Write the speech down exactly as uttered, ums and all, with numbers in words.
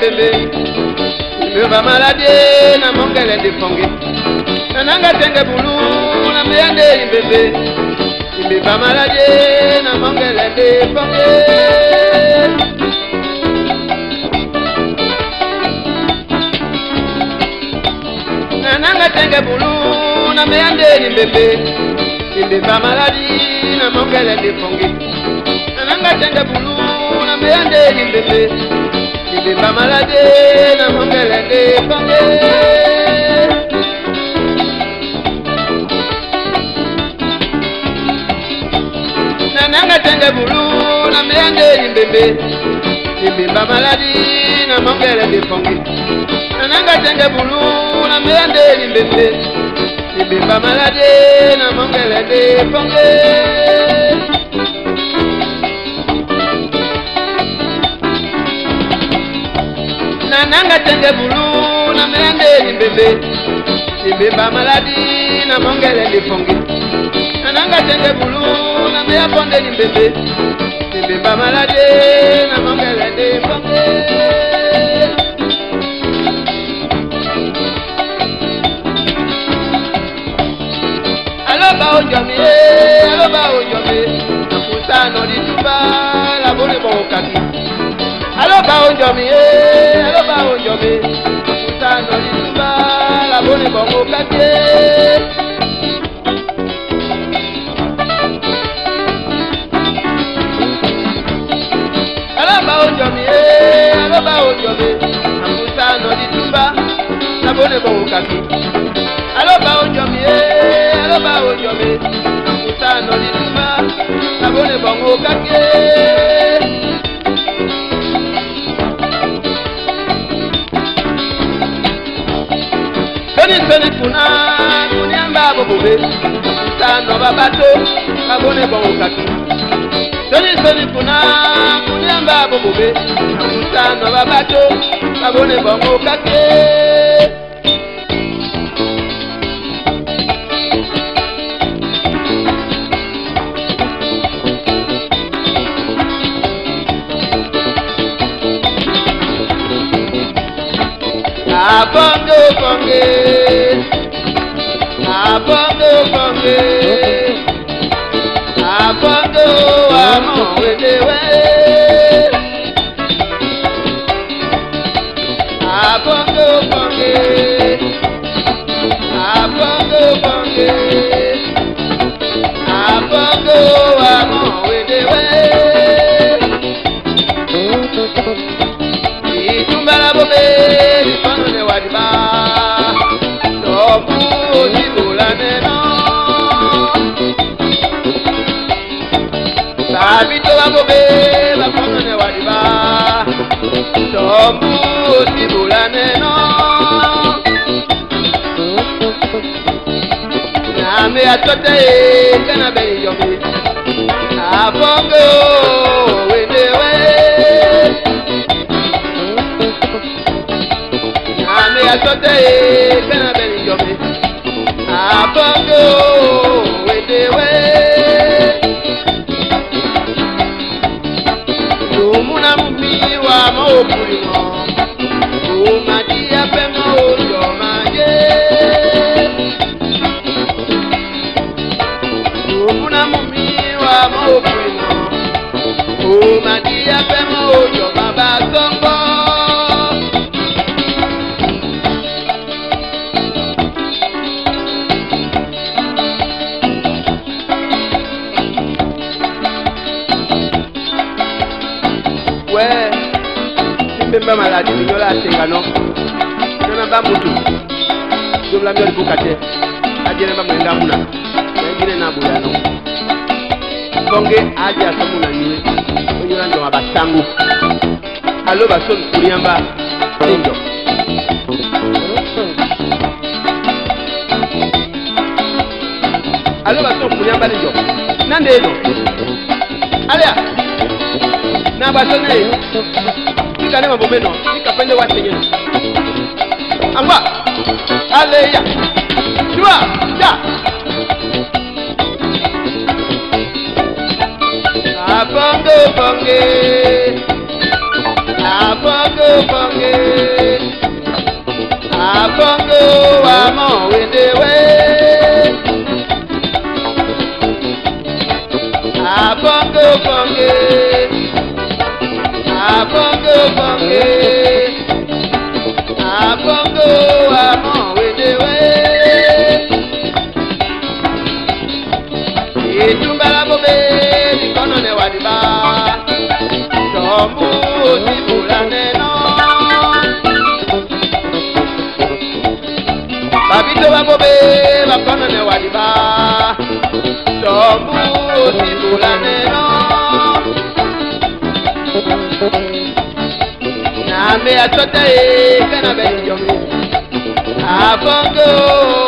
bébé. Me va maladie na mongele de fongi. Nananga tenge bulu na meyande bébé. Me va maladie na mongele de fongi. Nananga tenge bulu na meyande bébé. Me va maladie na mongele de fongi. Nananga tenge bulu na meyande bébé. Me va maladie na mongele de fongi. Nananga tenge bulu na meyande bébé. Me va maladie na mongele de fongi. Nananga tenge bulu na meyande bébé. Me va maladie na mongele de fongi. Nananga tenge bulu na meyande bébé. Me va maladie na mongele de fongi. Nananga tenge bulu na meyande bébé. Me va maladie na mongele de fongi. Aloba ojomi, aloba ojomi, nakusano lituba la bone bokati. Aloba ojomi, aloba ojomi, nakusano lituba la bone bokati. Aloba ojomi, aloba ojomi, nakusano lituba la bone bokati. Aloba ojomi, aloba ojomi, nakusano lituba la bone bokati. Soni soni kuna kunyamba bobobe nakusano babato la bone bokati. Soni soni kuna kunyamba bobobe nakusano babato la bone bokati. Abongo bonge, abongo bonge, abongo amo wedewe, abongo bonge, abongo bonge, abongo amo wedewe. Itumbala bobe. Wadiba, Tobu Ojibulane Sabito Wabobe, Bakonone Wadiba, Tobu Ojibulane Name Atote, Kanabe Yomi, Abongo, Wendewe. Asote kana beli yomi abongo wedewe umuna mumi wa maopulimo umadia pemo yomaje umuna mumi wa maopulimo umadia pemo yomabasongo. Ouais, c'est pas malade, il y a la singano. Je n'ai pas beaucoup. Je vais la mettre pour cacher. Je n'ai pas mon gamuna. Je n'ai pas mon gamuna. Bonge, adia samuna niwe. On y a un basangu. Allo bason kuriamba. Lindo. Allo bason kuriamba lindo. Nande no. Alia. Na basone nikane mabomeno nikapende watenye amba aleya jua ja abongo bonge abongo Abongo bonge, abongo amo wendewe, abongo bonge, abongo bonge, abongo amo wendewe. Itumbala bobe nikono ne wadiba, tomu osibula neno. Babito babobe bakono ne wadiba, tomu osibula neno. Name atote kana beli yomi, abongo